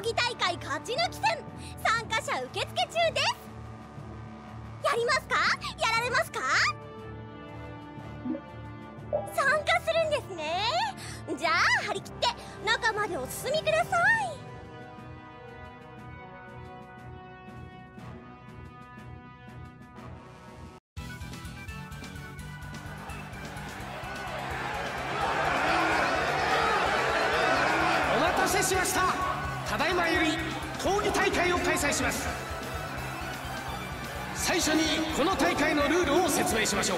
技大会勝ち抜き戦、参加者受付中です。やりますか？やられますか？参加するんですね。じゃあ張り切って中までお進みください。 お待たせしました。ただいまより闘技大会を開催します。最初にこの大会のルールを説明しましょう。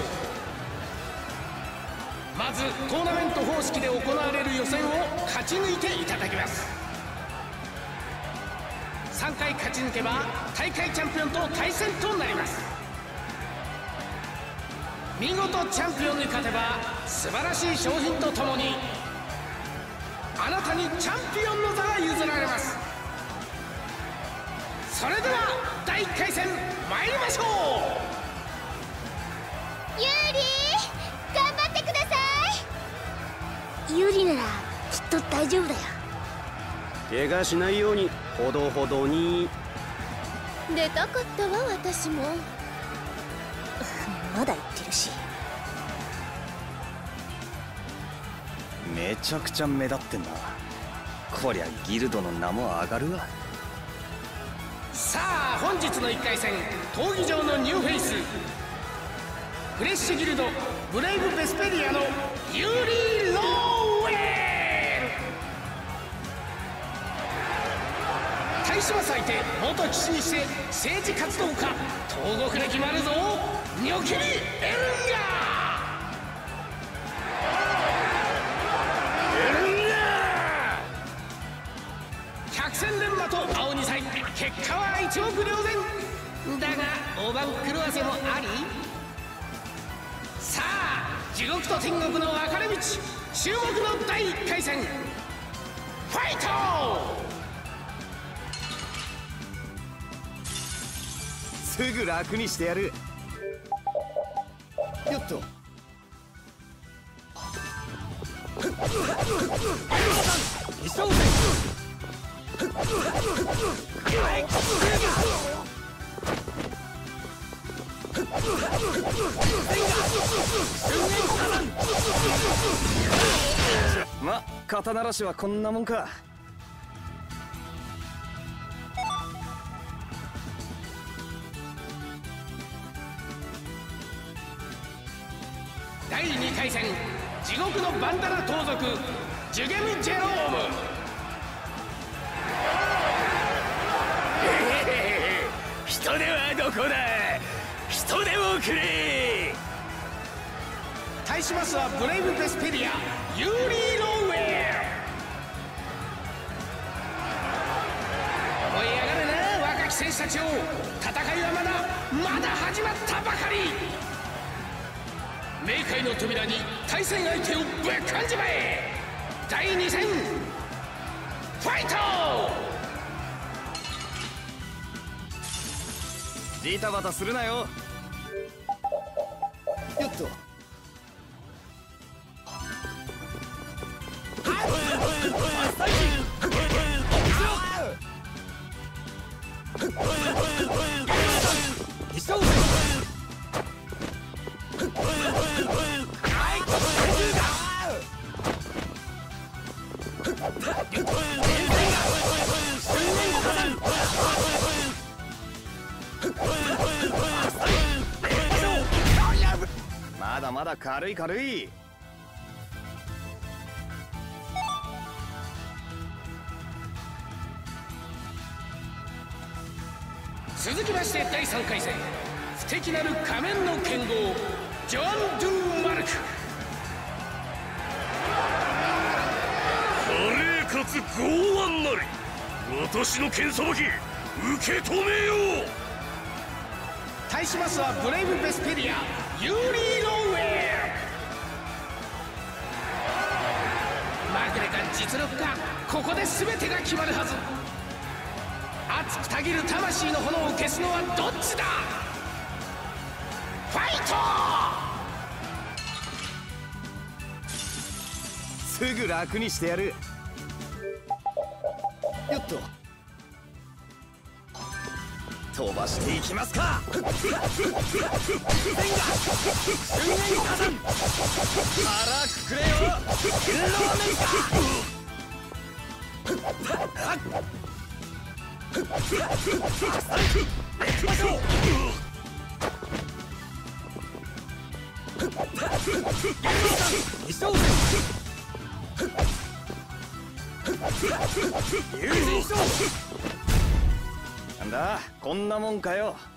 まずトーナメント方式で行われる予選を勝ち抜いていただきます。3回勝ち抜けば大会チャンピオンと対戦となります。見事チャンピオンに勝てば素晴らしい賞品とともにあなたにチャンピオンの座が譲られます。それでは第1回戦参りましょう。 ユーリ頑張ってください。ユーリならきっと大丈夫だよ。 怪我しないようにほどほどに。 出たかったわ私も。まだ言ってるし。 めちゃくちゃ目立ってんな。こりゃギルドの名も上がるわ。 さあ本日の1回戦、闘技場のニューフェイス、フレッシュギルドブレイブ・ベスペリアのユーリー・ローウェル。対します相手、元騎士にして政治活動家、東国歴もあるぞ、ニョキリ・エルンガー。百戦錬磨と青2歳、結果は一目瞭然だが大番狂わせもあり。さあ地獄と天国の分かれ道、注目の第1回戦、ファイト。 すぐ楽にしてやる。よっと。ま、肩慣らしはこんなもんか。 第2回戦、地獄のバンダラ盗賊ジュゲム・ジェローム。 人手はどこだ。人手をくれ。 対しますはブレイブ・ベスペリアユーリー・ローウェル。思い上がるな若き戦士たちよ。戦いはまだ始まったばかり。冥界の扉に対戦相手をぶっかんじまえ。第2戦ファイト。 ジタバタするなよ。よっと。まだまだ軽い軽い。 続きまして第3回戦、不敵なる仮面の剣豪ジョアン・ドゥ・マルク。 華麗かつ剛腕なり、私の剣さばき受け止めよう。 対しますはブレイブ・ベスペリアユーリー・ローウェル。まぐれか実力か、ここで全てが決まるはず。熱くたぎる魂の炎を消すのはどっちだ。ファイト。 すぐ楽にしてやる。よっと。 飛ばしていきますか。千賀春年火山腹くくれよ。ローメンなんだこんなもんかよ。